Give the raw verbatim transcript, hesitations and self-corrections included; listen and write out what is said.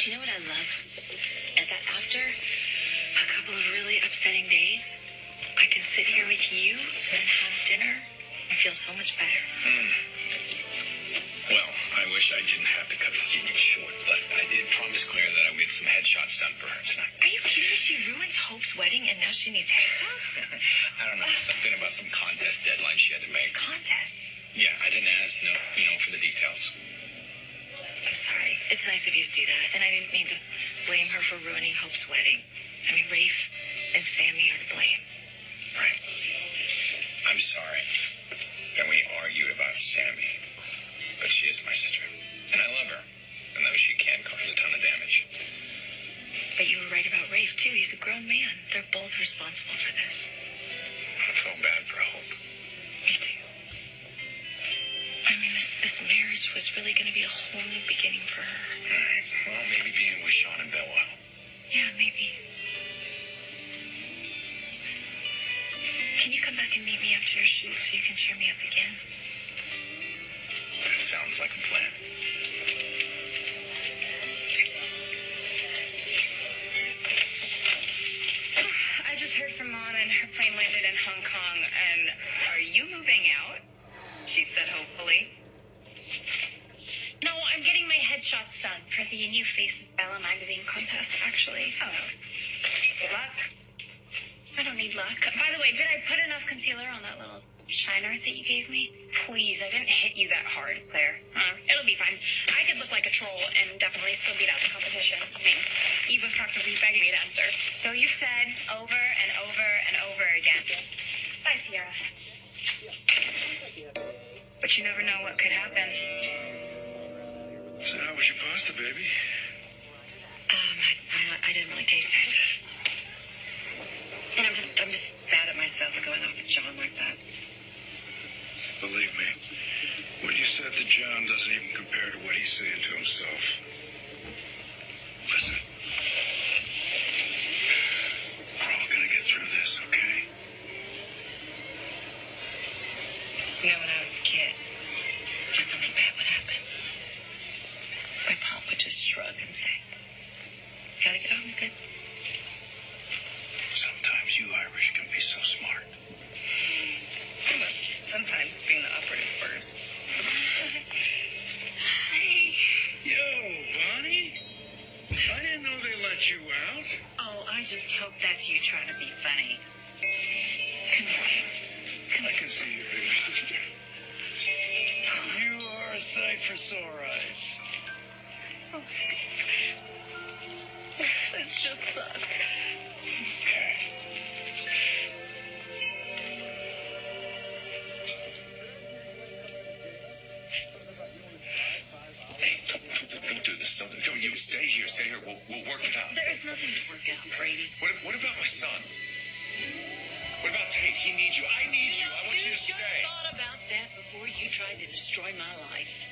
Do you know what I love? Is that after a couple of really upsetting days, I can sit here with you and have dinner and feel so much better. Mm. Well, I wish I didn't have to cut this evening short, but I did promise Claire that I would get some headshots done for her tonight. Are you kidding me? She ruins Hope's wedding and now she needs headshots? I don't know, something about some contest deadline she had to make. Contest? Yeah, I didn't ask, no, you know, for the details. I'm sorry. It's nice of you to do that, and I didn't mean to blame her for ruining Hope's wedding. I mean, Rafe and Sammy are to blame. Right. I'm sorry that we argued about Sammy, but she is my sister, and I love her, and though she can cause a ton of damage. But you were right about Rafe, too. He's a grown man. They're both responsible for this. I feel bad for Hope. Me too. I mean, this, this marriage was really going to be a whole new beginning for her. All right. Well, maybe being with Sean and Belle will help. Yeah, maybe. Can you come back and meet me after your shoot so you can cheer me up again? That sounds like a plan. I just heard from Mom, and her plane landed in Hong Kong. And are you moving out? She said, hopefully. No, I'm getting my headshots done for the New Face of Bella magazine contest, actually. Oh. Good luck. I don't need luck. By the way, did I put enough concealer on that little shiner that you gave me? Please, I didn't hit you that hard, Claire. Uh, it'll be fine. I could look like a troll and definitely still beat out the competition. I mean, Eve was practically begging me to enter. So you said over and over and over again. Bye, Sierra. But you never know what could happen. So how was your pasta, baby? Um, I, I, I didn't really taste it. And I'm just, I'm just mad at myself for going off with John like that. Believe me, what you said to John doesn't even compare to what he's saying to himself. Listen. We're all gonna get through this, okay? You know, when I was a kid, when something bad would happen, my pop would just shrug and say, gotta get on with it. Sometimes you Irish can be so smart. Sometimes being the operative word. Hi. Yo, Bonnie? I didn't know they let you out. Oh, I just hope that's you trying to be funny. Come here. Come I can see you, baby sister. You are a sight for sore eyes. Oh, Steve. This just sucks. Okay. Don't do this. Don't, don't you stay here. Stay here. We'll, we'll work it out. There is nothing to work out, Brady. What, what about my son? What about Tate? He needs you. I need you. I want you to You should stay. have thought about that before you tried to destroy my life.